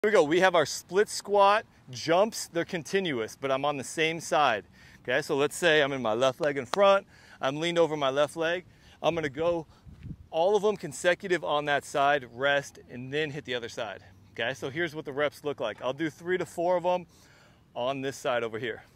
Here we go. We have our split squat jumps. They're continuous, but I'm on the same side. Okay, so let's say I'm in my left leg in front. I'm leaned over my left leg. I'm gonna go all of them consecutive on that side, rest, and then hit the other side. Okay, so here's what the reps look like. I'll do 3 to 4 of them on this side over here.